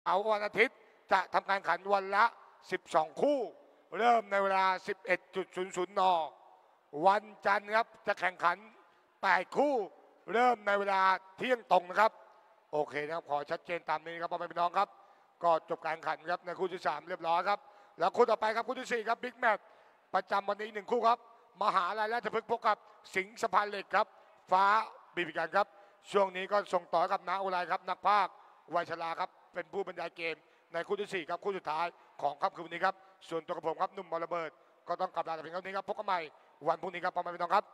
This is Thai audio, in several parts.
เอาวันอาทิตย์จะทำการขันวันละ12 คู่เริ่มในเวลา 11:00 น.วันจันทร์ครับจะแข่งขัน8 คู่เริ่มในเวลาเที่ยงตรงนะครับโอเคนะครับขอชัดเจนตามนี้ครับพ่อแม่พี่น้องครับก็จบการแข่งขันครับในคู่ที่3เรียบร้อยครับแล้วคู่ต่อไปครับคู่ที่4ครับบิ๊กแมตช์ประจำวันนี้1 คู่ครับมหาลัยราชพฤกษ์พบกับสิงห์สะพานเหล็กครับฟ้าบีบีกันครับช่วงนี้ก็ส่งต่อกับน้าอุไรครับนักภาควัยชราครับเป็นผู้บรรยายเกมในคู่ที่4ครับคู่สุดท้ายของค่ำคืนวันนี้ครับส่วนตัวกับผมครับหนุ่มบอลระเบิดก็ต้องกลับลาแต่เพียงเท่านี้ครับพบกันใหม่วันพรุ่งนี้ครับพ่อแม่พี่น้องครับ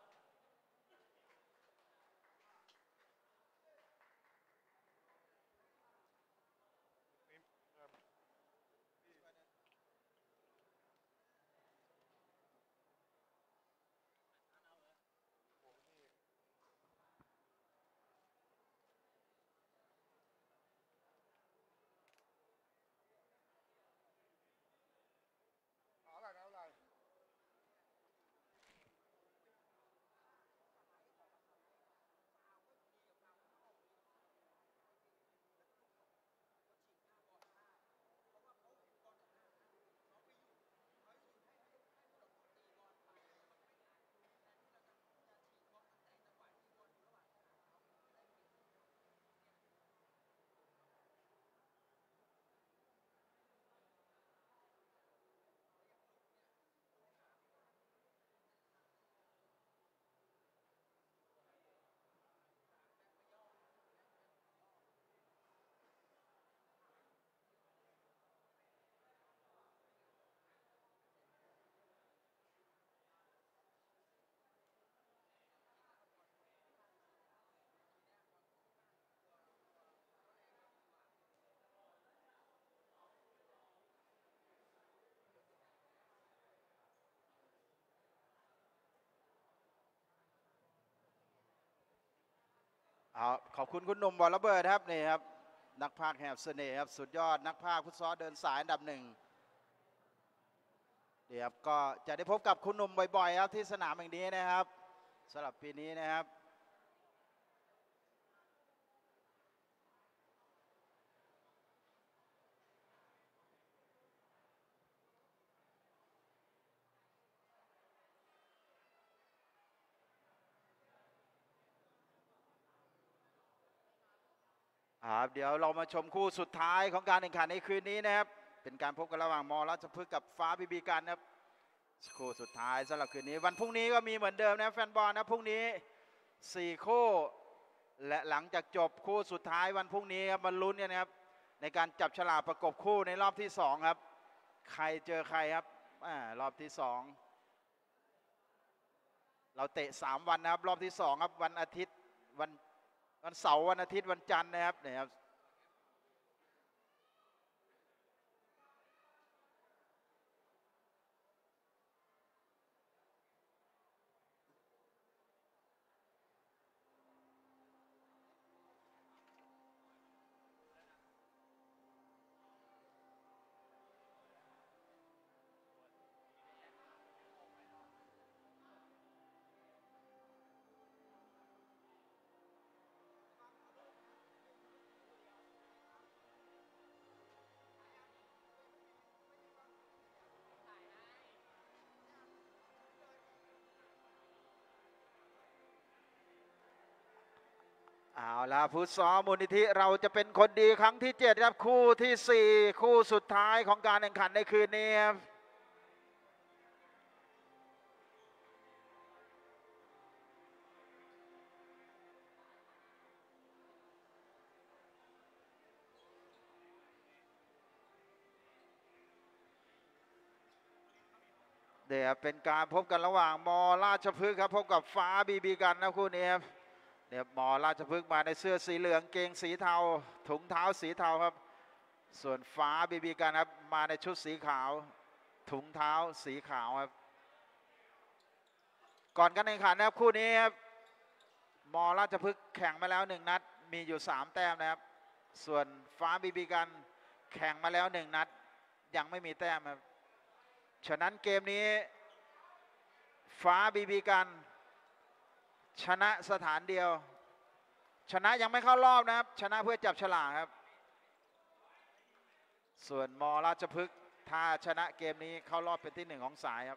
ขอบคุณคุณหนุ่มบอลระเบิดครับนี่ครับนักพากย์แห่งเสน่ห์ครับสุดยอดนักพากย์ฟุตซอลเดินสายอันดับ1เดี๋ยวก็จะได้พบกับคุณหนุ่มบ่อยๆครับที่สนามแห่งนี้นะครับสำหรับปีนี้นะครับเดี๋ยวเรามาชมคู่สุดท้ายของการแข่งขันในคืนนี้นะครับเป็นการพบกันระหว่างมอราชพฤกษ์กับฟ้าบีบีกันครับคู่สุดท้ายสำหรับคืนนี้วันพรุ่งนี้ก็มีเหมือนเดิมนะแฟนบอลนะพรุ่งนี้4 คู่และหลังจากจบคู่สุดท้ายวันพรุ่งนี้ครับมาลุ้นกันนะครับในการจับฉลากประกบคู่ในรอบที่2ครับใครเจอใครครับรอบที่2เราเตะ3 วันนะครับรอบที่2ครับวันอาทิตย์วันเสาร์วันอาทิตย์วันจันทร์นะครับเนี่ยครับเอาล่ะฟุตซอลมูลนิธิเราจะเป็นคนดีครั้งที่7ครับคู่ที่4คู่สุดท้ายของการแข่งขันในคืนนี้ครับเดี๋ยวเป็นการพบกันระหว่างมอราชพฤกษ์ครับพบกับฟ้าบีบีกันนะคู่นี้ครับเดี๋ยวมอราชพฤกษ์มาในเสื้อสีเหลืองเกงสีเทาถุงเท้าสีเทาครับส่วนฟ้าบีบีกันครับมาในชุดสีขาวถุงเท้าสีขาวครับก่อนการแข่งขันนะครับคู่นี้ครับมอราชพฤกษ์แข่งมาแล้ว1 นัดมีอยู่3 แต้มนะครับส่วนฟ้าบีบีกันแข่งมาแล้ว1 นัดยังไม่มีแต้มครับฉะนั้นเกมนี้ฟ้าบีบีกันชนะสถานเดียวชนะยังไม่เข้ารอบนะครับชนะเพื่อจับฉลากครับส่วนมราชพฤกษ์ถ้าชนะเกมนี้เข้ารอบเป็นที่ 1ของสายครับ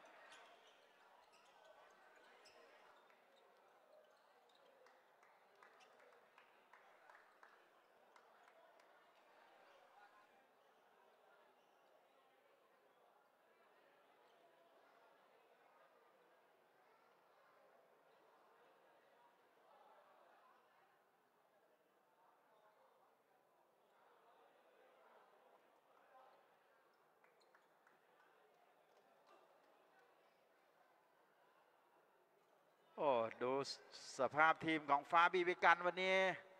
โอ้ดูสภาพทีมของฟ้าบีบีกันวันนี้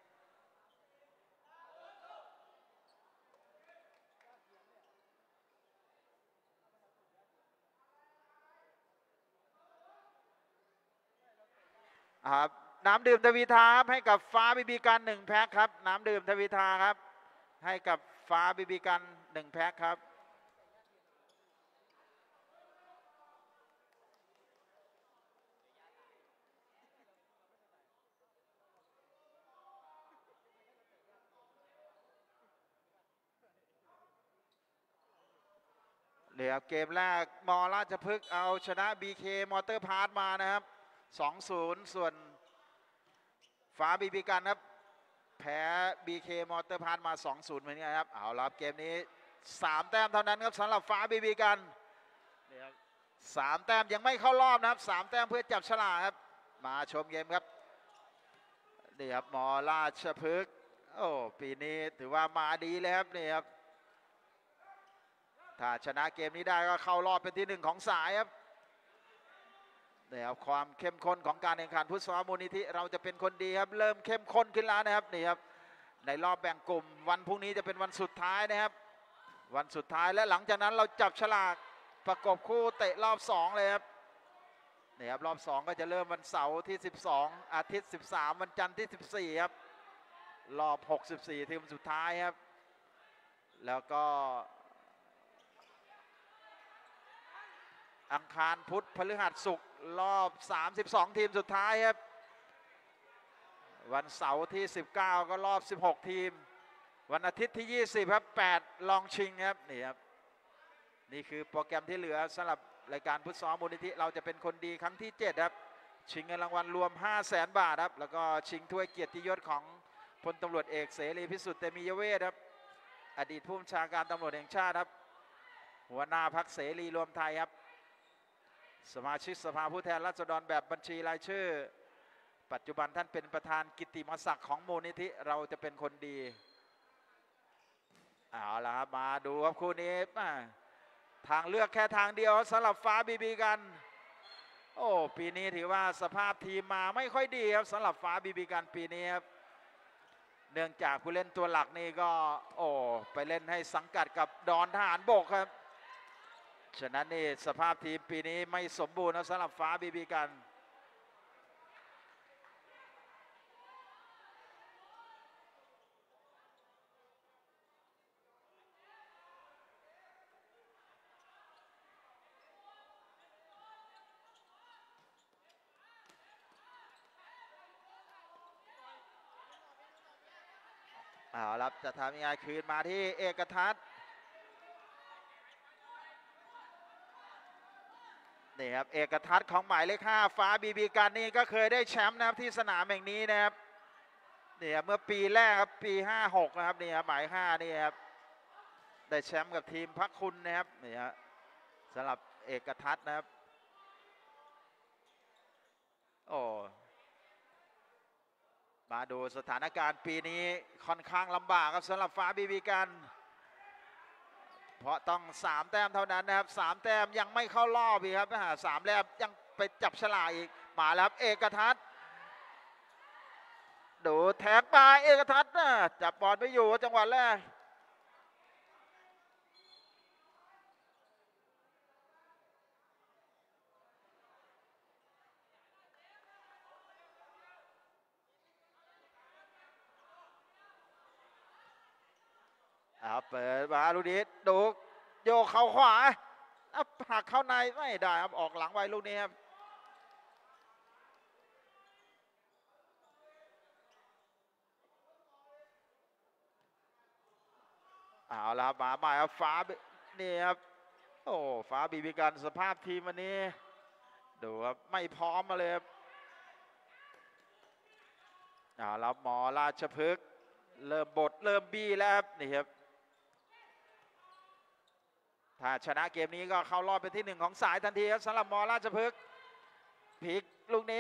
ครับน้ำดื่มทวีทาครับให้กับฟ้าบีบีกัน1แพ็คครับน้ำดื่มทวีทาครับให้กับฟ้าบีบีกัน1แพ็คครับเดี๋ยวเกมแรกมราชพฤกษ์เอาชนะ BK มอเตอร์พาร์ทมานะครับ 2-0 ส่วนฟ้าบีบีกันครับแพ้ BK มอเตอร์พาร์ทมา 2-0 เหมือนกันครับเอาละเกมนี้3แต้มเท่านั้นครับสำหรับฟ้าบีบีกัน3แต้มยังไม่เข้ารอบนะครับ3แต้มเพื่อจับฉลากครับมาชมเกมครับนี่ครับมราชพฤกษ์โอ้ปีนี้ถือว่ามาดีเลยครับนี่ครับถ้าชนะเกมนี้ได้ก็เข้ารอบเป็นที่ 1ของสายครับนี่ครับความเข้มข้นของการแข่งขันฟุตซอลมูลนิธิเราจะเป็นคนดีครับเริ่มเข้มข้นขึ้นแล้วนะครับนี่ครับในรอบแบ่งกลุ่มวันพรุ่งนี้จะเป็นวันสุดท้ายนะครับวันสุดท้ายและหลังจากนั้นเราจับฉลากประกบคู่เตะรอบ2เลยครับนี่ครับรอบ2ก็จะเริ่มวันเสาร์ที่12อาทิตย์13วันจันทร์ที่14ครับรอบ64ทีมสุดท้ายครับแล้วก็อังคารพุธพฤหัสศุกร์รอบ32ทีมสุดท้ายครับวันเสาร์ที่19ก็รอบ16ทีมวันอาทิตย์ที่20ครับ8ลองชิงครับนี่ครับนี่คือโปรแกรมที่เหลือสำหรับรายการฟุตซอลมูลนิธิเราจะเป็นคนดีครั้งที่7ครับชิงเงินรางวัลรวม 500,000 บาทครับแล้วก็ชิงถ้วยเกียรติยศของพลตำรวจเอกเสรีพิสุทธิ์เตมียเวทครับอดีตผู้บัญชาการตำรวจแห่งชาติครับหัวหน้าพรรคเสรีรวมไทยครับสมาชิกสภาผู้แทนราษฎรแบบบัญชีรายชื่อปัจจุบันท่านเป็นประธานกิตติมศักดิ์ของมูลนิธิเราจะเป็นคนดีเอาละครับมาดูครับคู่นี้ทางเลือกแค่ทางเดียวสำหรับฟ้าบีบีกันโอ้ปีนี้ถือว่าสภาพทีมมาไม่ค่อยดีครับสำหรับฟ้าบีบีกันปีนี้ครับเนื่องจากผู้เล่นตัวหลักนี่ก็โอ้ไปเล่นให้สังกัดกับดอนทหารบกครับฉะนั้นนี่สภาพทีมปีนี้ไม่สมบูรณ์นะสำหรับฟ้าบีบีกันเอาละจะทำยังไงคืนมาที่เอกทัศน์นี่ครับเอกทัศน์ของหมายเลข5ฟ้าบีบีกันนี่ก็เคยได้แชมป์นะครับที่สนามแห่งนี้นะครับนี่ครับเมื่อปีแรกครับปี56นะครับนี่ครับหมาย5นี่ครับได้แชมป์กับทีมพักคุณนะครับนี่ครับสำหรับเอกทัศน์นะครับโอ้มาดูสถานการณ์ปีนี้ค่อนข้างลำบากครับสำหรับฟ้าบีบีกันเพราะต้อง3แต้มเท่านั้นนะครับ3แต้มยังไม่เข้ารอบอีกครับ3แต้มยังไปจับฉลากอีกมาแล้วเอกทัศน์ดูแท็กมาเอกทัศน์นะจับบอลไม่อยู่จังหวะแรกเปิดมาลูกนี้ดูโยกเข่าขวาหักเข้าในไม่ได้ครับออกหลังไว้ลูกนี้ครับเอาละมาใหม่ครับฟ้านี่ครับโอ้ฟ้าบีบีกันสภาพทีมวันนี้ดูครับไม่พร้อมมาเลยครับเอาละหมอราชพฤกษ์เริ่มบทเริ่มบี้แล้วครับนี่ครับถ้าชนะเกมนี้ก็เข้ารอบเป็นที่1ของสายทันทีครับสำหรับหมอราชพฤกษ์พลิกลูกนี้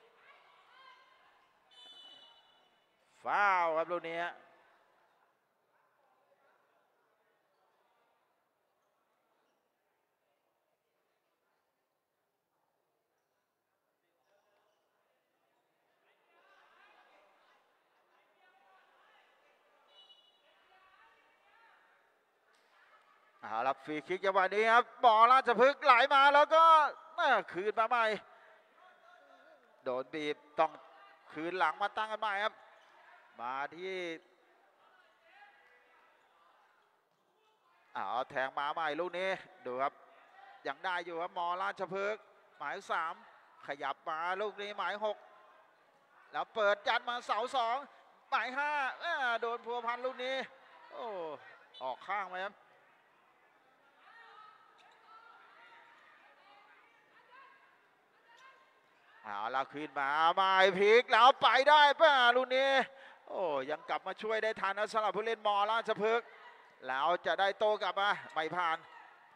ฟาวครับลูกนี้เอาละฟรีคิกจังหวะนี้ครับหมอราชพฤกษ์ไหลมาแล้วก็คืนมาใหม่โดนบีบต้องคืนหลังมาตั้งกันใหม่ครับมาที่เอาแทงมาใหม่ลูกนี้ดูครับยังได้อยู่ครับหมอราชพฤกษ์หมาย3ขยับมาลูกนี้หมาย6แล้วเปิดยัดมาเสา2หมาย5โดนพัวพันลูกนี้โอ้ออกข้างไหมครับเอาละขึ้นมาไม้พลิกแล้วไปได้ป่ะลูกนี้โอ้ยังกลับมาช่วยได้ทันนะสำหรับผู้เล่นมอราชพฤกษ์แล้วจะได้โตกลับมาไม่ผ่าน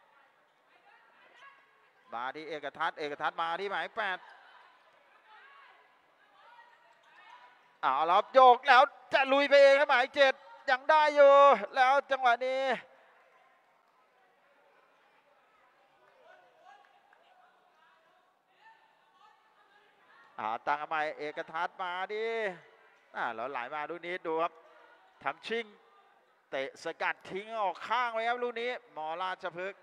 มาที่เอกทัศน์มาที่หมาย8เอาละโยกแล้วจะลุยไปเองครับหมาย7ยังได้อยู่แล้วจังหวะนี้ตั้งใหม่เอกทัศน์มาดิแล้วไหลมาลูกนี้ดูครับทำชิงเตะสกัดทิ้งออกข้างไว้ครับลูกนี้มอราชพฤกษ์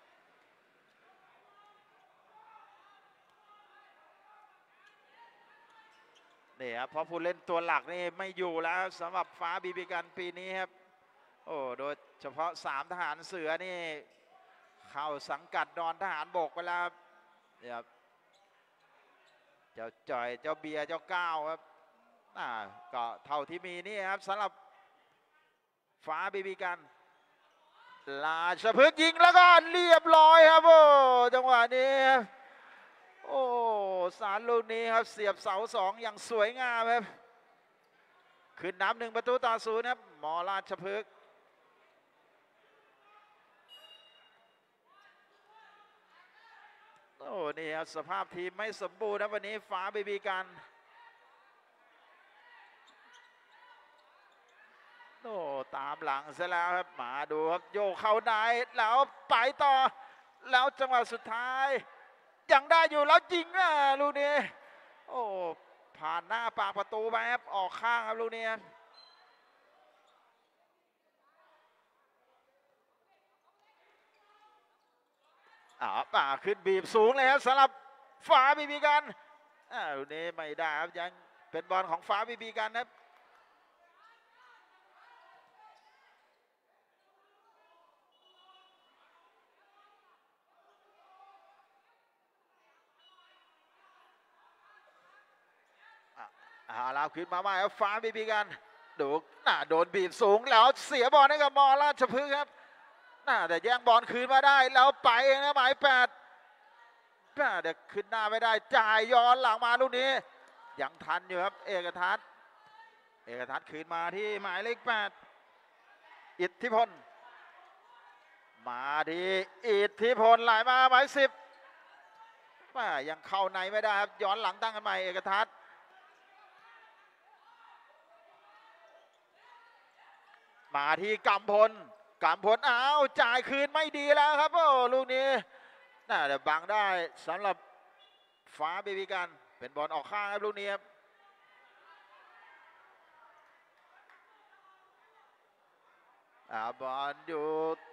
นี่ครับเพราะผู้เล่นตัวหลักนี่ไม่อยู่แล้วสำหรับฟ้าบีบีกันปีนี้ครับโอ้โดยเฉพาะ3ทหารเสือนี่เข้าสังกัดนอนทหารบกไปแล้วเนี่ยครับเจ้าจอยเจ้าเบียร์เจ้าก้าวครับก็เท่าที่มีนี่ครับสำหรับฟ้าบีบีกันราชพฤกษ์ยิงแล้วก็เรียบร้อยครับโอ้จังหวะนี้โอ้สารลูกนี้ครับเสียบเสา2อย่างสวยงามครับขึ้นน้ำ1-0ครับมอราชพฤกษ์โอ้นี่ครับสภาพทีมไม่สมบูรณ์นะวันนี้ฟ้าบีบีกันโอ้ตามหลังซะแล้วครับมาดูครับโยกเข้าในแล้วไปต่อแล้วจังหวะสุดท้ายยังได้อยู่แล้วจริงลูกนี้โอ้ผ่านหน้าปากประตูไปครับออกข้างครับลูกนี้ขึ้นบีบสูงเลยครับสำหรับฟ้าบีบีกันลูกนี้ไม่ได้ครับยังเป็นบอลของฟ้าบีบีกันครับเราขึ้นมาใหม่ครับฟ้าบีบีกันดูโดนบีบสูงแล้วเสียบอลให้กับมอราชพฤกษ์ครับแต่แย่งบอลคืนมาได้แล้วไปเองนะหมาย8เดี๋ยวขึ้นหน้าไม่ได้จ่ายย้อนหลังมาลูกนี้ยังทันอยู่ครับเอกทัศน์คืนมาที่หมายเลข8อิทธิพลมาที่อิทธิพลไหลมาหมาย10ยังเข้าในไม่ได้ครับย้อนหลังตั้งกันใหม่เอกทัศน์มาที่กำพลจ่ายคืนไม่ดีแล้วครับโอ้ลูกนี้เดี๋ยวบังได้สำหรับฟ้าบีบีกันเป็นบอลออกข้างครับลูกนี้ครับบอลอยู่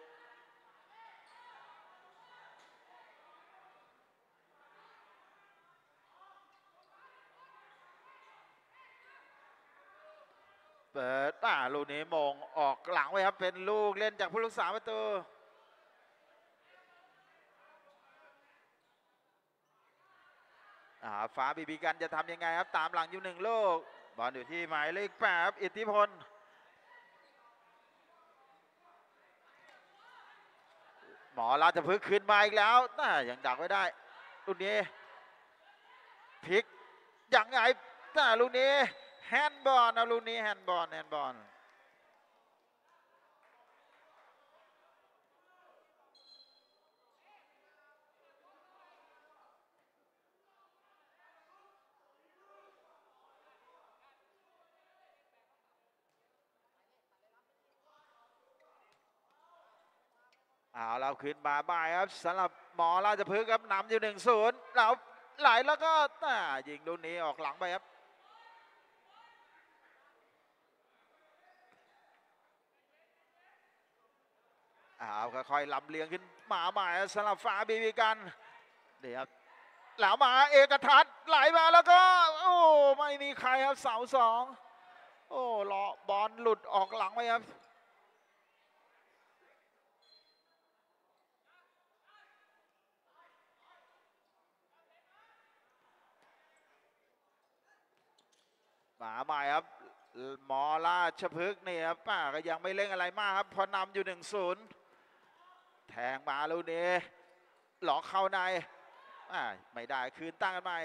เปิดลูกนี้มงออกหลังไว้ครับเป็นลูกเล่นจากผู้รักษาประตูฟ้าบีบีกันจะทำยังไงครับตามหลังอยู่1ลูกบอลอยู่ที่หมายเลข8อิทธิพลหมอราชพฤกษ์ขึ้นมาอีกแล้วยังดักไว้ได้ลูกนี้พลิกยังไงลูกนี้แฮนด์บอลนะลูกนี้แฮนด์บอลเราขึ้นมาบ่ายครับสำหรับหมอราชพฤกษ์ครับนำอยู่1-0เราไหลแล้วก็ยิงลูกนี้ออกหลังไปครับค่อยๆลำเลียงขึ้นมาใหม่สำหรับฟ้าบีบีกันเดี๋ยวแล้วมาเอกทัศน์ไหลมาแล้วก็โอ้ไม่มีใครครับเสา2โอ้เลาะบอลหลุดออกหลังไปครับมาใหม่ครับหมอราชพฤกษ์นี่ครับก็ยังไม่เล่นอะไรมากครับพอนำอยู่1-0แทงมาลูกนี้หลอกเข้าในไม่ได้คืนตั้งกันใหม่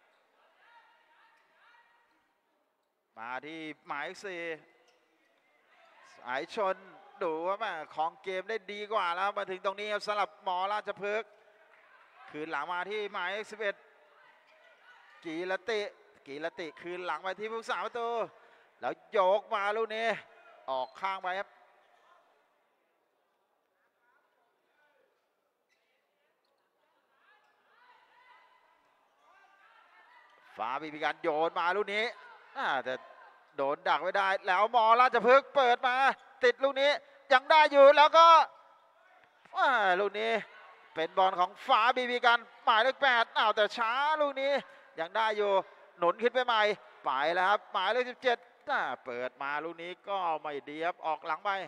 มาที่หมาย4สายชนดูว่าของเกมได้ดีกว่าแล้วมาถึงตรงนี้ครับสำหรับหมอราชพฤกษ์คืนหลังมาที่หมาย11กีรติคืนหลังไปที่ผู้สาประตูแล้วโยกมาลูกนี้ออกข้างไปครับฟ้าบีบีกันโยนมาลูกนี้แต่โดนดักไว้ได้แล้วหมอราชพฤกษ์เปิดมาติดลูกนี้ยังได้อยู่แล้วก็ลูกนี้เป็นบอลของฟ้าบีบีกันหมายเลข8แต่ช้าลูกนี้ยังได้อยู่หนุนขึ้นไปใหม่ไปแล้วครับหมายเลข17เปิดมาลูกนี้ก็ไม่ดีครับออกหลังไป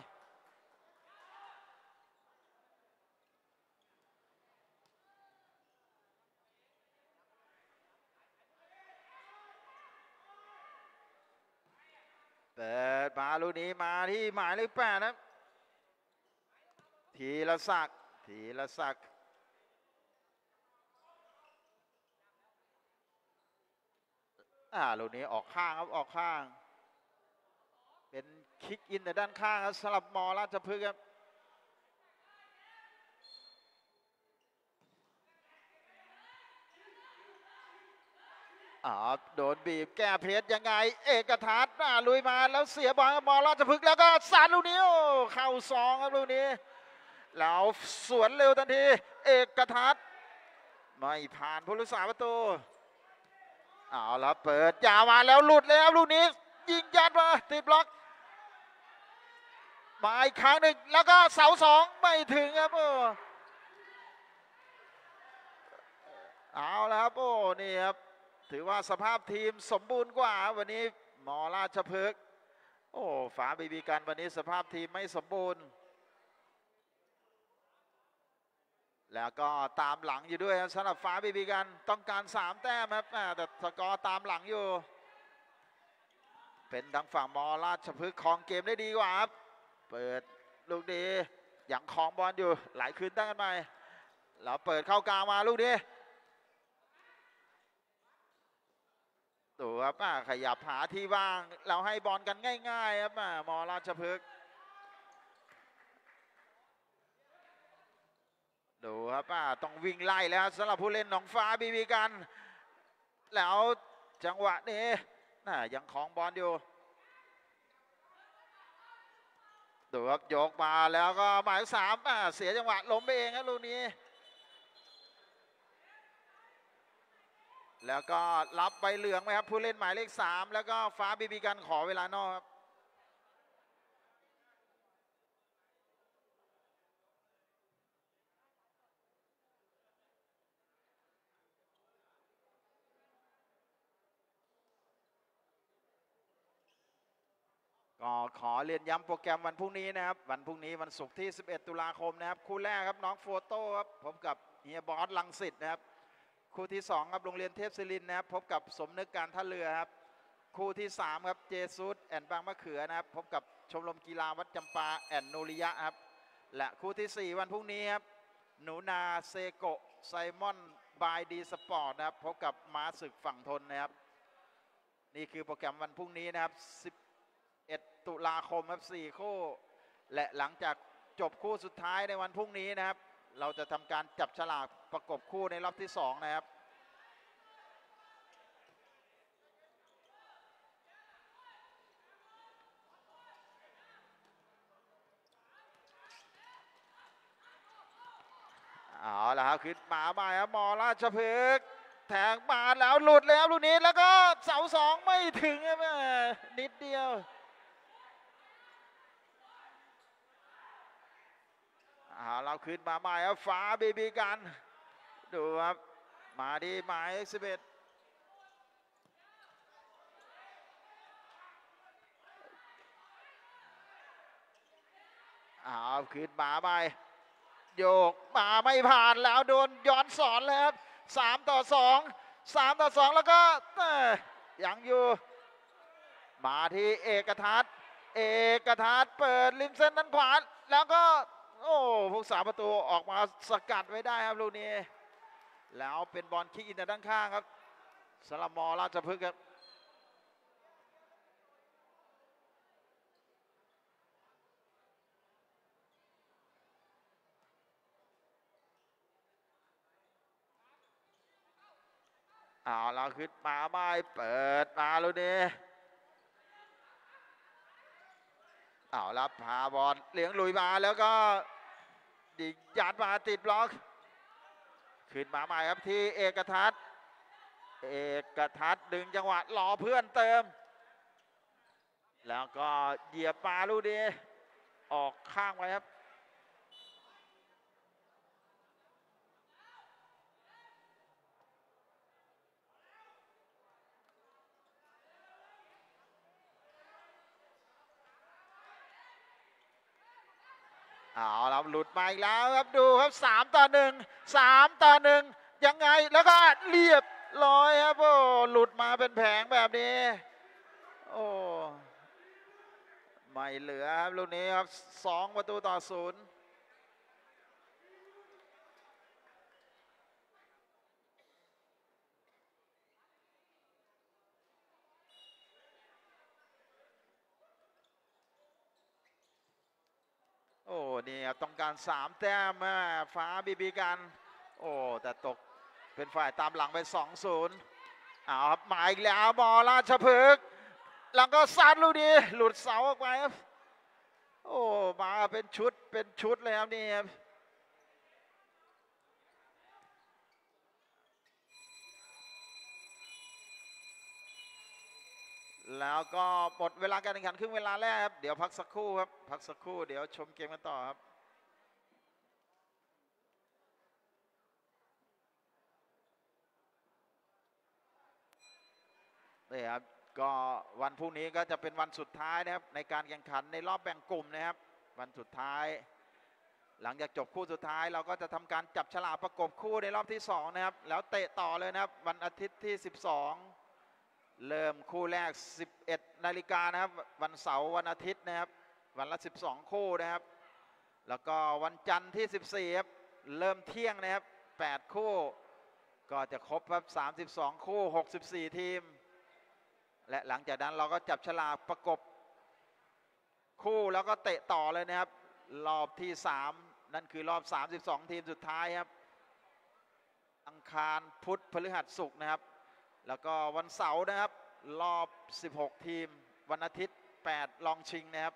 เปิดมาลูกนี้มาที่หมายเลข8นะธีรศักดิ์ลูกนี้ออกข้างครับออกข้างเป็นคิกอินแต่ด้านข้างครับสำหรับมอราชพฤกษ์ครับโดนบีบแก้เพชรยังไงเอกทัศน์ลุยมาแล้วเสียบอลมอราชพฤกษ์แล้วก็สาดลูกนี้เข้า2ครับลูกนี้แล้วสวนเร็วทันทีเอกทัศน์ไม่ผ่านผู้รักษาประตูแล้วเปิดยาวมาแล้วหลุดเลยครับลูกนี้ยิงยัดมาติดบล็อกมาอีกครั้งหนึ่งแล้วก็เสา2ไม่ถึงครับแล้วครับนี่ครับถือว่าสภาพทีมสมบูรณ์กว่าวันนี้มอราชพฤกษ์ฟ้าบีบีกันวันนี้สภาพทีมไม่สมบูรณ์แล้วก็ตามหลังอยู่ด้วยสำหรับฟ้าบีบีกันต้องการ3แต้มครับแต่สกอร์ตามหลังอยู่เป็นทางฝั่งมอราชพฤกษ์ครองเกมได้ดีกว่าครับเปิดลูกดียังครองบอลอยู่ไหลคืนตั้งกันใหม่แล้วเปิดเข้ากลางมาลูกนี้ดูครับขยับหาที่ว่างเราให้บอลกันง่ายๆครับมอราชพฤกษ์ดูครับต้องวิ่งไล่แล้วสำหรับผู้เล่นของฟ้าบีบีกันแล้วจังหวะนี้ยังครองบอลอยู่ดูครับยกมาแล้วก็หมาย3เสียจังหวะล้มไปเองครับลูกนี้แล้วก็รับใบเหลืองไหมครับผู้เล่นหมายเลข3แล้วก็ฟ้าบีบีกันขอเวลานอกครับก็ขอเรียนย้ำโปรแกรมวันพรุ่งนี้นะครับวันพรุ่งนี้วันศุกร์ที่11ตุลาคมนะครับคู่แรกครับน้องโฟโต้ครับพบกับเฮียบอสลังสิตนะครับคู่ที่2ครับโรงเรียนเทพศิรินทร์นะครับพบกับสมนึกการท่าเรือครับคู่ที่3ครับเจสุดแอนบางมะเขือนะครับพบกับชมรมกีฬาวัดจำปาแอนโนริยะครับและคู่ที่4วันพรุ่งนี้ครับหนูนาเซโกะไซมอนบายดีสปอร์ตนะครับพบกับม้าศึกฝั่งทนนะครับนี่คือโปรแกรมวันพรุ่งนี้นะครับ11 ตุลาคมครับ4 คู่และหลังจากจบคู่สุดท้ายในวันพรุ่งนี้นะครับเราจะทำการจับฉลากประกบคู่ในรอบที่2นะครับเอาละครับขึ้นมาใหม่ครับมอราชพฤกษ์แทงมาแล้วหลุดแล้วลูกนี้แล้วก็เสา2ไม่ถึงครับนิดเดียวเราขึ้นมาใหม่ครับฟ้าบีบีกันดูครับมาดีหมาย11ขึ้นมาใหม่โยกมาไม่ผ่านแล้วโดนย้อนสอนเลยครับ3-2แล้วก็ยังอยู่มาที่เอกทัศน์เปิดริมเส้นด้านขวาแล้วก็โอ้ผู้สาประตูออกมาสกัดไว้ได้ครับลูกนี้แล้วเป็นบอลคิกอินด้านข้างครับสลับมอราชพฤกษ์ครับเราขึ้นมาไม่เปิดมาลูกนี้รับพาบอลเลี้ยงลุยมาแล้วก็ดิยัดมาติดบล็อกขึ้นมาใหม่ครับที่เอกทัศน์ดึงจังหวะรอเพื่อนเติมแล้วก็เหยียบปาลูกนี้ออกข้างไว้ครับเราหลุดมาอีกแล้วครับดูครับ3-1ยังไงแล้วก็เรียบร้อยครับโอ้หลุดมาเป็นแผงแบบนี้โอ้ไม่เหลือครับลูกนี้ครับ2-0โอ้นี่ครับต้องการ3 แต้มฟ้าบีบีกันโอ้แต่ตกเป็นฝ่ายตามหลังไป2-0ครับมาอีกแล้วมอราชพฤกษ์แล้วก็ซัดลูกนี้หลุดเสาออกไปครับโอ้มาเป็นชุดเลยครับนี่ครับแล้วก็หมดเวลาการแข่งขันครึ่งเวลาแรกครับเดี๋ยวพักสักครู่ครับเดี๋ยวชมเกมกันต่อครับนี่ครับก็วันพรุ่งนี้ก็จะเป็นวันสุดท้ายนะครับในการแข่งขันในรอบแบ่งกลุ่มนะครับวันสุดท้ายหลังจากจบคู่สุดท้ายเราก็จะทำการจับฉลากประกบคู่ในรอบที่2นะครับแล้วเตะต่อเลยนะครับวันอาทิตย์ที่12เริ่มคู่แรก 11 นาฬิกานะครับวันเสาร์วันอาทิตย์นะครับวันละ12 คู่นะครับแล้วก็วันจันทร์ที่14ครับเริ่มเที่ยงนะครับ8 คู่ก็จะครบครับ32 คู่64 ทีมและหลังจากนั้นเราก็จับฉลากประกบคู่แล้วก็เตะต่อเลยนะครับรอบที่3นั่นคือรอบ32 ทีมสุดท้ายครับอังคารพุธพฤหัสศุกร์นะครับแล้วก็วันเสาร์นะครับรอบ16 ทีมวันอาทิตย์8ลองชิงนะครับ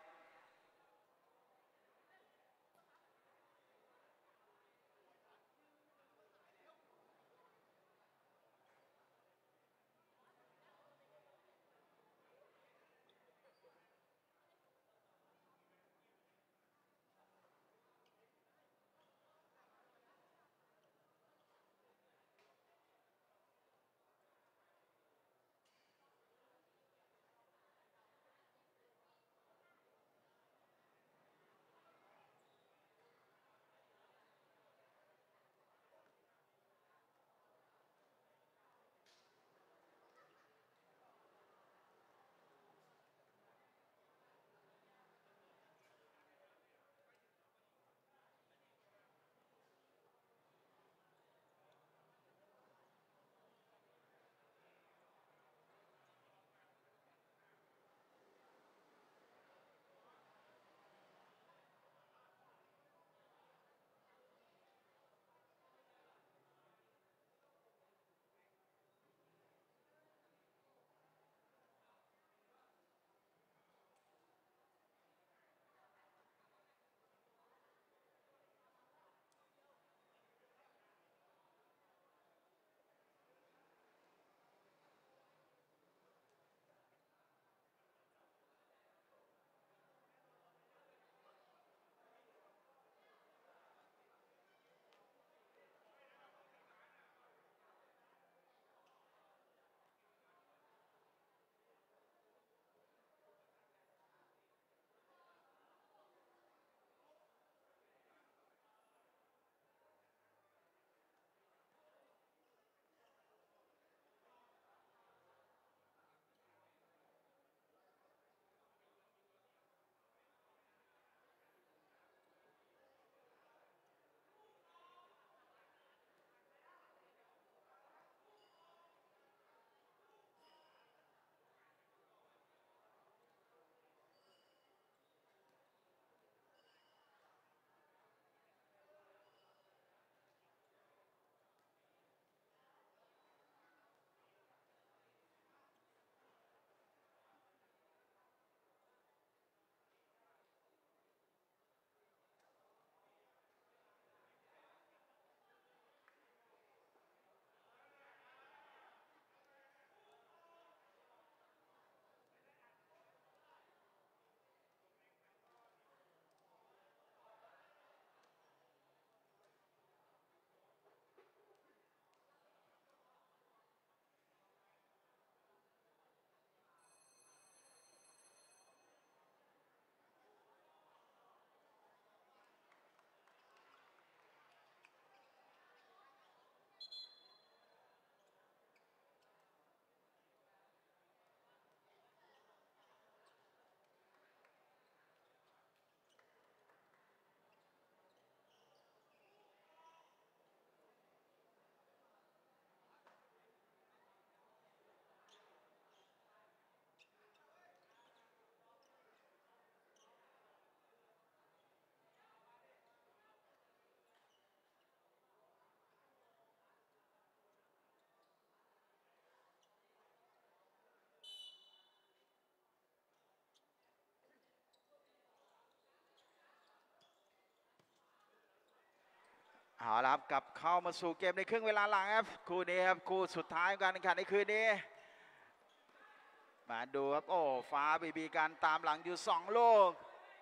เอาละครับกลับเข้ามาสู่เกมในครึ่งเวลาหลังครับคู่นี้ครับคู่สุดท้ายของการแข่งขันในคืนนี้มาดูครับโอ้ฟ้าบีบีกันตามหลังอยู่2 ลูก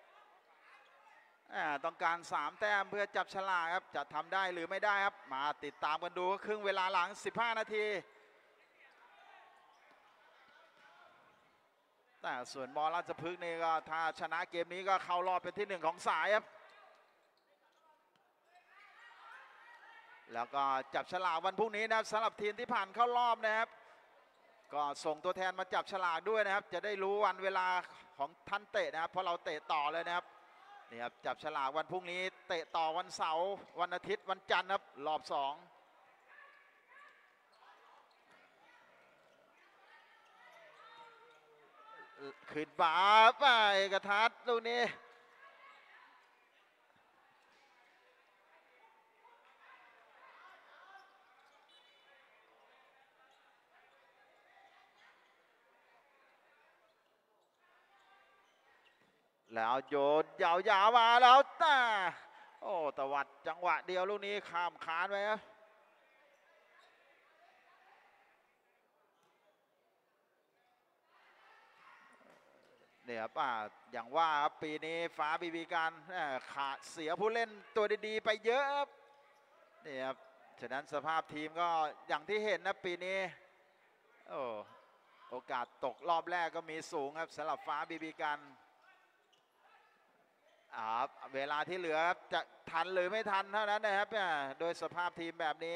ต้องการ3 แต้มเพื่อจับฉลากครับจะทำได้หรือไม่ได้ครับมาติดตามกันดูครึ่งเวลาหลัง15 นาทีแต่ส่วนมอราชพฤกษ์นี่ก็ถ้าชนะเกมนี้ก็เข้ารอบเป็นที่1ของสายครับแล้วก็จับฉลากวันพรุ่งนี้นะครับสำหรับทีมที่ผ่านเข้ารอบนะครับก็ส่งตัวแทนมาจับฉลากด้วยนะครับจะได้รู้วันเวลาของท่านเตะนะครับเพราะเราเตะต่อเลยนะครับนี่ครับจับฉลากวันพรุ่งนี้เตะต่อวันเสาร์วันอาทิตย์วันจันทร์ครับรอบ2ขึ้นมาไปกระทัดลูกนี้แล้วโยนยาวๆมาแล้วแต่โอ้ตวัดจังหวะเดียวลูกนี้ข้ามคานไปครับเนี่ยป่ะอย่างว่าครับปีนี้ฟ้าบีบีการขาดเสียผู้เล่นตัวดีๆไปเยอะครับนี่ครับฉะนั้นสภาพทีมก็อย่างที่เห็นนะปีนี้โอกาสตกรอบแรกก็มีสูงครับสำหรับฟ้าบีบีการเวลาที่เหลือจะทันหรือไม่ทันเท่านั้นนะครับโดยสภาพทีมแบบนี้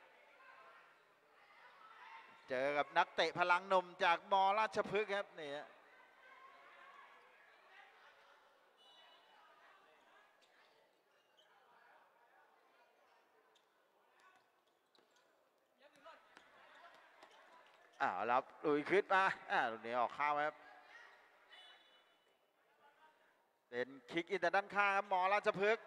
เจอกับนักเตะพลังหนุ่มจากมราชพฤกษ์ครับนี่แล้วลุยขึ้นมาตรงนี้ออกข้าวครับเป็นคิกอินแต่ด้านข้างครับมราชพฤกษ์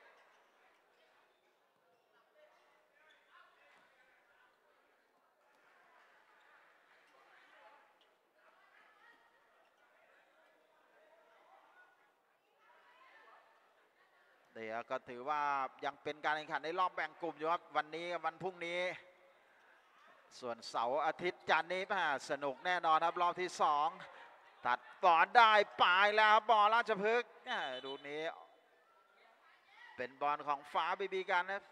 เดี๋ยวก็ถือว่ายังเป็นการแข่งขันในรอบแบ่งกลุ่มอยู่ครับวันนี้วันพรุ่งนี้ส่วนเสาร์อาทิตย์จันทร์นี้สนุกแน่นอนครับรอบที่2ตัดบอลได้ปลายแล้วบอลราชพฤกษ์ดูนี้เป็นบอลของฟ้าบีบีกันนะ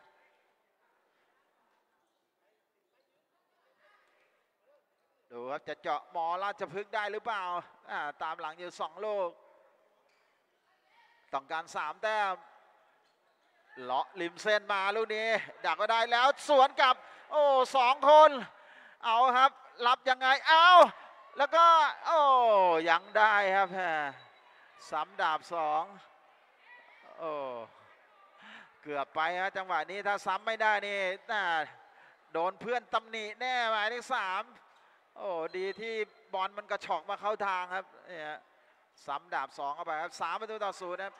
ดูครับจะเจาะมอราชพฤกษ์ได้หรือเปล่าตามหลังอยู่2 ลูกต้องการ3 แต้มเลาะริมเส้นมาลูกนี้ดักก็ได้แล้วสวนกับ2 คนเอาครับรับยังไงเอาแล้วก็ยังได้ครับซ้ำดาบ2เกือบไปฮะจังหวะนี้ถ้าซ้ำไม่ได้นี่โดนเพื่อนตำหนิแน่หมายเลข3ดีที่บอลมันกระชอกมาเข้าทางครับเนี่ยซ้ำดาบ2เข้าไปครับ3-0ครับ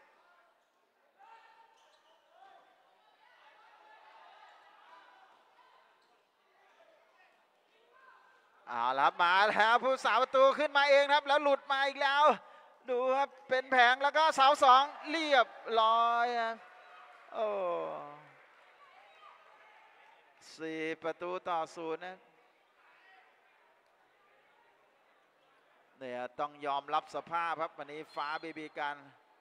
แล้วมาแล้วผู้สาประตูขึ้นมาเองครับแล้วหลุดมาอีกแล้วดูครับเป็นแผงแล้วก็เสา2เรียบร้อยครับ4-0นะเนี่ยต้องยอมรับสภาพครับวันนี้ฟ้าบีบีกัน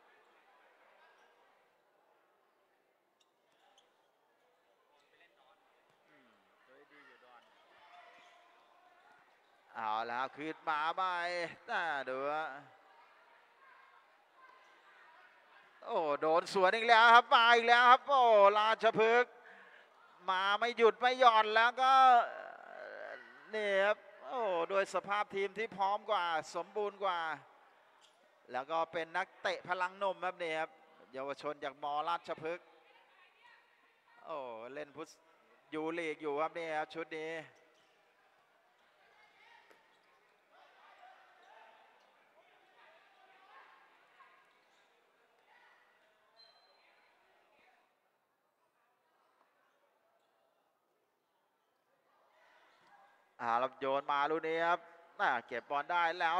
แล้วคืนมาไปดูโดนสวนอีกแล้วครับมาอีกแล้วครับราชพฤกษ์มาไม่หยุดไม่หย่อนแล้วก็นี่ครับโดยสภาพทีมที่พร้อมกว่าสมบูรณ์กว่าแล้วก็เป็นนักเตะพลังหนุ่มครับนี่ครับเยาวชนจากมราชพฤกษ์เล่นฟุตยูลีกอยู่ครับนี่ครับชุดนี้รับโยนมาลูกนี้ครับเก็บบอลได้แล้ว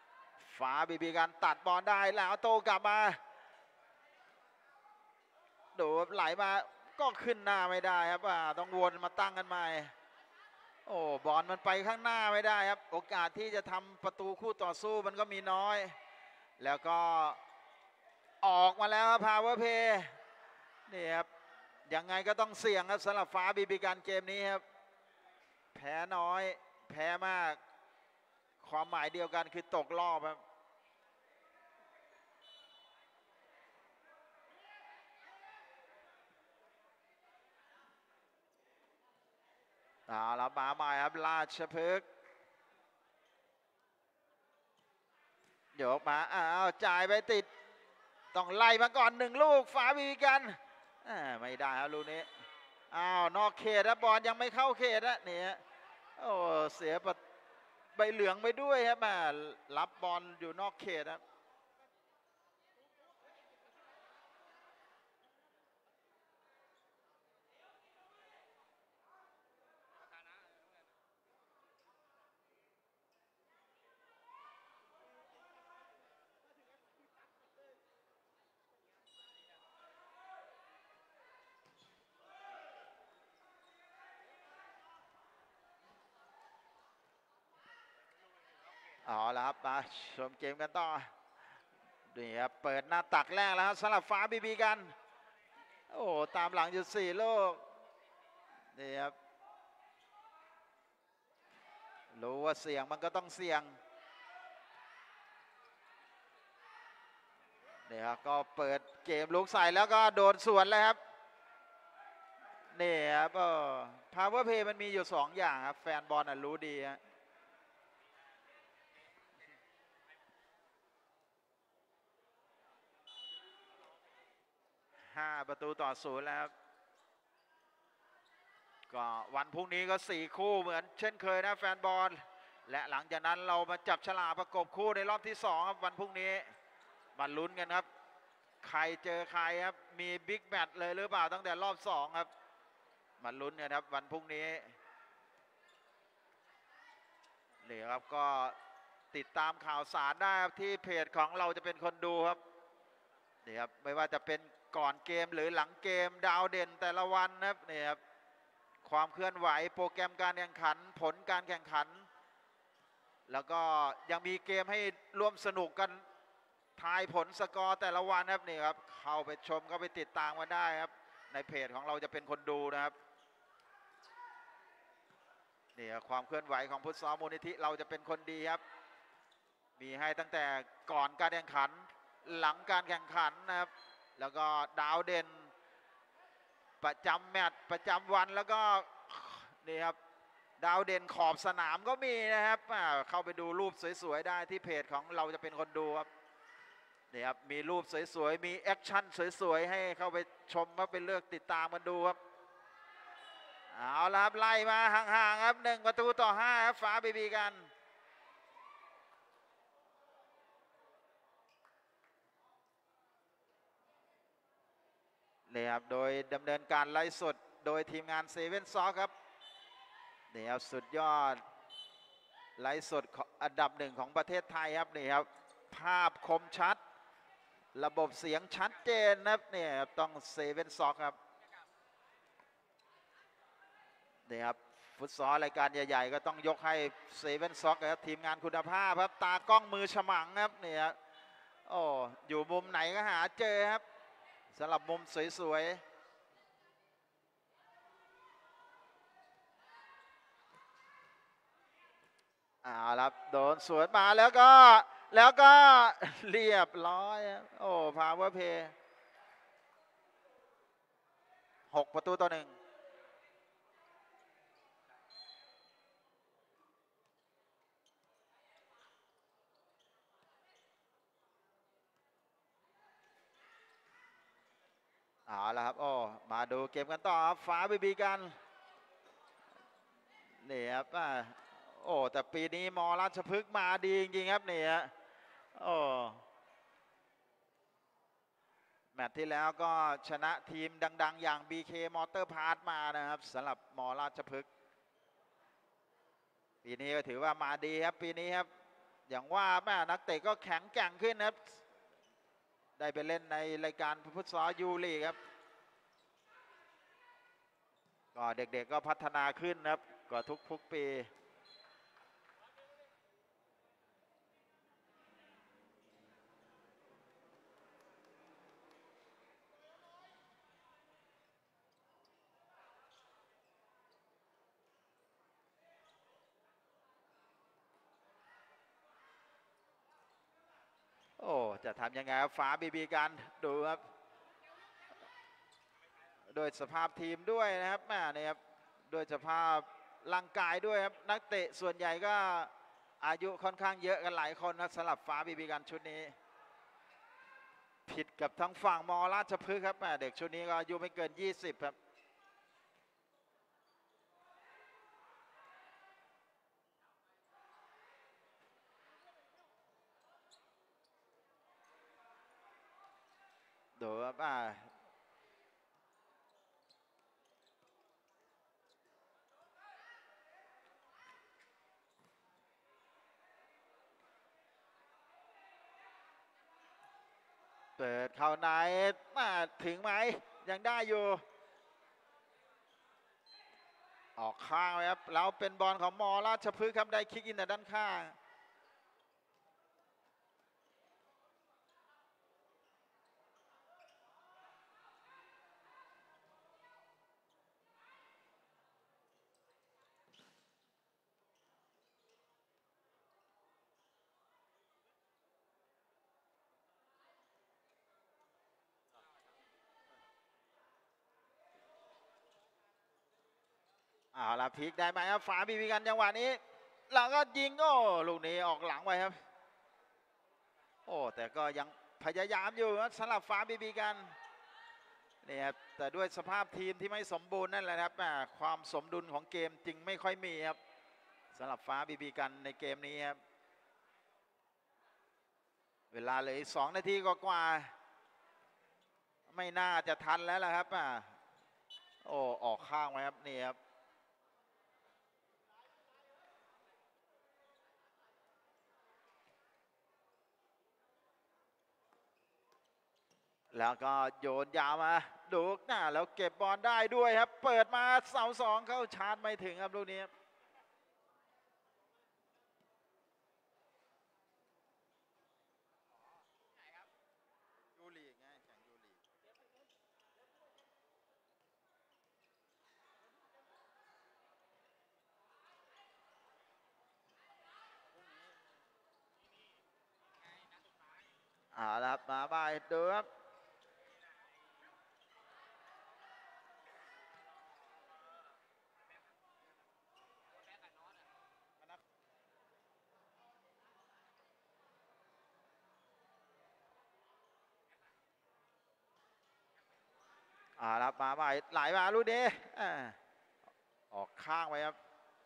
ฟ้าบีบีกันตัดบอลได้แล้วโตกลับมาดูไหลมาก็ขึ้นหน้าไม่ได้ครับต้องวนมาตั้งกันใหม่โอ้บอลมันไปข้างหน้าไม่ได้ครับโอกาสที่จะทำประตูคู่ต่อสู้มันก็มีน้อยแล้วก็ออกมาแล้วครับพาวเวอร์เพย์นี่ครับยังไงก็ต้องเสี่ยงครับสำหรับฟ้าบีบีการเกมนี้ครับแพ้น้อยแพ้มากความหมายเดียวกันคือตกรอบครับแล้วมาใหม่ครับราชพฤกษ์โยกมาจ่ายไปติดต้องไล่มาก่อน1 ลูกฟ้าบีบีกันไม่ได้ครับลูกนี้นอกเขตนะบอลยังไม่เข้าเขตนะเนี่ยโอ้เสียใบเหลืองไปด้วยครับรับบอลอยู่นอกเขตครับแล้วครับมาชมเกมกันต่อนี่ครับเปิดหน้าตักแรกแล้วครับสำหรับฟ้าบีบีกันโอ้ตามหลังอยู่4 ลูกนี่ครับรู้ว่าเสี่ยงมันก็ต้องเสี่ยงนี่ครับก็เปิดเกมลุกใส่แล้วก็โดนสวนเลยครับนี่ครับพาวเวอร์เพย์มันมีอยู่2 อย่างครับแฟนบอลรู้ดีฮะ5 ประตูต่อ 0แล้วก็วันพรุ่งนี้ก็4 คู่เหมือนเช่นเคยนะแฟนบอลและหลังจากนั้นเรามาจับฉลากประกบคู่ในรอบที่2ครับวันพรุ่งนี้มาลุ้นกันครับใครเจอใครครับมีบิ๊กแมตช์เลยหรือเปล่าตั้งแต่รอบ2ครับมาลุ้นกันครับวันพรุ่งนี้นี่ครับก็ติดตามข่าวสารได้ครับที่เพจของเราจะเป็นคนดูครับนี่ครับไม่ว่าจะเป็นก่อนเกมหรือหลังเกมดาวเด่นแต่ละวันนะครับนี่ครับความเคลื่อนไหวโปรแกรมการแข่งขันผลการแข่งขันแล้วก็ยังมีเกมให้ร่วมสนุกกันทายผลสกอร์แต่ละวันครับนี่ครับเข้าไปชมเข้าไปติดตามมาได้ครับในเพจของเราจะเป็นคนดูนะครับนี่ความเคลื่อนไหวของฟุตซอลมูลนิธิเราจะเป็นคนดีครับมีให้ตั้งแต่ก่อนการแข่งขันหลังการแข่งขันนะครับแล้วก็ดาวเด่นประจำแมตช์ประจำวันแล้วก็นี่ครับดาวเด่นขอบสนามก็มีนะครับเข้าไปดูรูปสวยๆได้ที่เพจของเราจะเป็นคนดูครับนี่ครับมีรูปสวยๆมีแอคชั่นสวยๆให้เข้าไปชมว่าเป็นเลือกติดตามกันดูครับเอาละครับไล่มาห่างๆครับ1 ประตูต่อ 5ครับฟ้าบีบีกันนี่ครับโดยดำเนินการไลฟ์สดโดยทีมงานเซเว่นซอครับนี่ครับสุดยอดไลฟ์สดอันดับ1ของประเทศไทยครับนี่ครับภาพคมชัดระบบเสียงชัดเจนนะครับนี่ครับต้องเซเว่นซอครับนี่ครับฟุตซอลรายการใหญ่ๆก็ต้องยกให้เซเว่นซอครับทีมงานคุณภาพครับตากล้องมือฉมังครับนี่ครับโอ้อยู่มุมไหนก็หาเจอครับสำหรับมุมสวยๆครับโดนสวนมาแล้วก็เรียบร้อยโอ้พาวเวอร์เพย์6 ประตูต่อ 1แล้วครับมาดูเกมกันต่อครับฟ้าบีบีกันนี่ครับแต่ปีนี้มอราชพฤกษ์มาดีจริงๆครับนี่ฮะแมตช์ที่แล้วก็ชนะทีมดังๆอย่าง BK มอเตอร์พาร์ทมานะครับสำหรับมอราชพฤกษ์ปีนี้ก็ถือว่ามาดีครับปีนี้ครับอย่างว่านักเตะก็แข็งแกร่งขึ้นครับได้ไปเล่นในรายการฟุตซอลยูลีกครับก็เด็กๆก็พัฒนาขึ้นนะครับกว่าทุกๆปีโอ้จะทำยังไงครับฟ้าบีบีกันดูครับโดยสภาพทีมด้วยนะครับแม่เนี่ยครับโดยสภาพร่างกายด้วยครับนักเตะส่วนใหญ่ก็อายุค่อนข้างเยอะกันหลายคนนะสำหรับฟ้าบีบีกันชุดนี้ผิดกับทั้งฝั่งมอราชพฤกษ์ครับเด็กชุดนี้ก็อายุไม่เกิน20ครับดูครับเปิดเข้าในถึงไหมยังได้อยู่ออกข้างเลยครับแล้วเป็นบอลของมอราชพฤกษ์ครับได้คิกอินแต่ด้านข้างเอาละพลิกได้ไหมครับฝาบีบีกันจังหวะนี้แล้วก็ยิงโอ้ลูกนี้ออกหลังไปครับโอ้แต่ก็ยังพยายามอยู่นะสำหรับฟ้าบีบีกันนี่ครับแต่ด้วยสภาพทีมที่ไม่สมบูรณ์นั่นแหละครับความสมดุลของเกมจริงไม่ค่อยมีครับสำหรับฟ้าบีบีกันในเกมนี้ครับเวลาเหลืออีก2 นาทีกว่าไม่น่าจะทันแล้วล่ะครับโอ้ออกข้างไว้ครับนี่ครับแล้วก็โยนยาวมาดูแล้วเก็บบอลได้ด้วยครับเปิดมาเสา2เข้าชาร์จไม่ถึงครับลูกนี้ยูรีไงแข่งยูรีแล้วมาบายดูครับรับมาใหม่ไหลมาลูกนี้ออกข้างไว้ครับ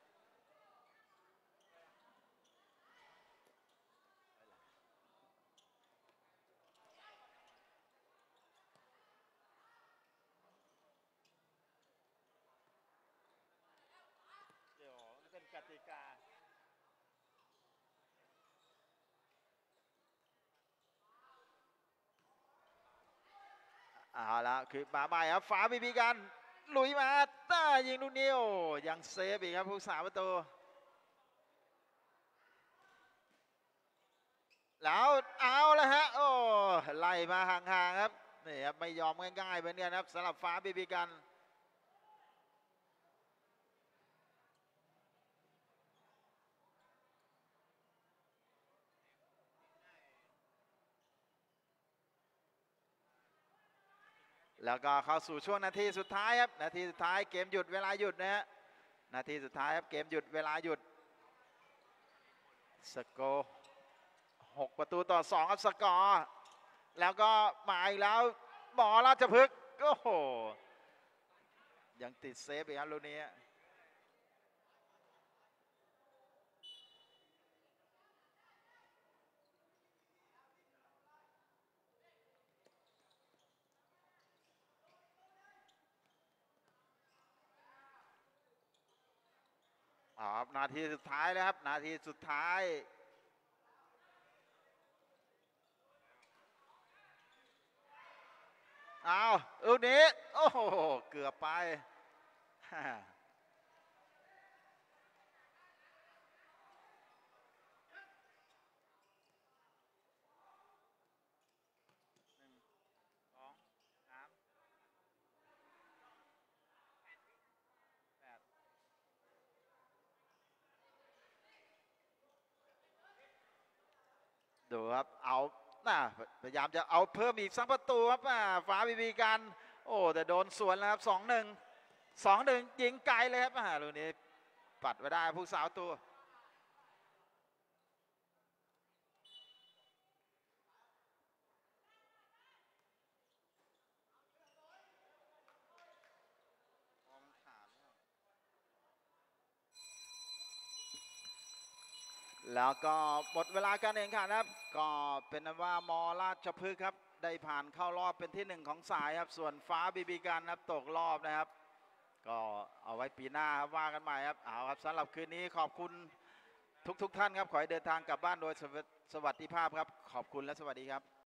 เดี๋ยวเป็นกติกาแล้วคือมาใหม่ครับฝาบีบีกันลุยมายิงลูกนี้ยังเซฟอีกครับผู้สาประตูแล้วเอาแล้วฮะโอ้ไล่มาห่างๆครับนี่ครับไม่ยอมง่ายๆเหมือนกันครับสำหรับฟ้าบีบีกันแล้วก็เข้าสู่ช่วงนาทีสุดท้ายครับนาทีสุดท้ายเกมหยุดเวลาหยุดนะฮะนาทีสุดท้ายครับเกมหยุดเวลาหยุดสกอร์6-2ครับสกอร์แล้วก็มาอีกแล้วหมอราชพฤกษ์โอ้โหยังติดเซฟอีกครับลูกนี้นาทีสุดท้ายแล้วครับนาทีสุดท้ายลูกนี้โอ้โหเกือบไปดูครับเอาพยายามจะเอาเพิ่มอีกสักประตูครับฟ้าบีบีกันโอ้แต่โดนสวนแล้วครับ2-1ยิงไกลเลยครับลูกนี้ปัดไว้ได้ผู้สาวตัวแล้วก็หมดเวลาการแข่งขันครับก็เป็นนั้นว่ามอราชพฤกษ์ครับได้ผ่านเข้ารอบเป็นที่1ของสายครับส่วนฟ้าบีบีกันครับตกรอบนะครับก็เอาไว้ปีหน้าครับว่ากันใหม่ครับเอาครับสำหรับคืนนี้ขอบคุณทุกท่านครับขอให้เดินทางกลับบ้านโดยสวัสดิภาพครับขอบคุณและสวัสดีครับ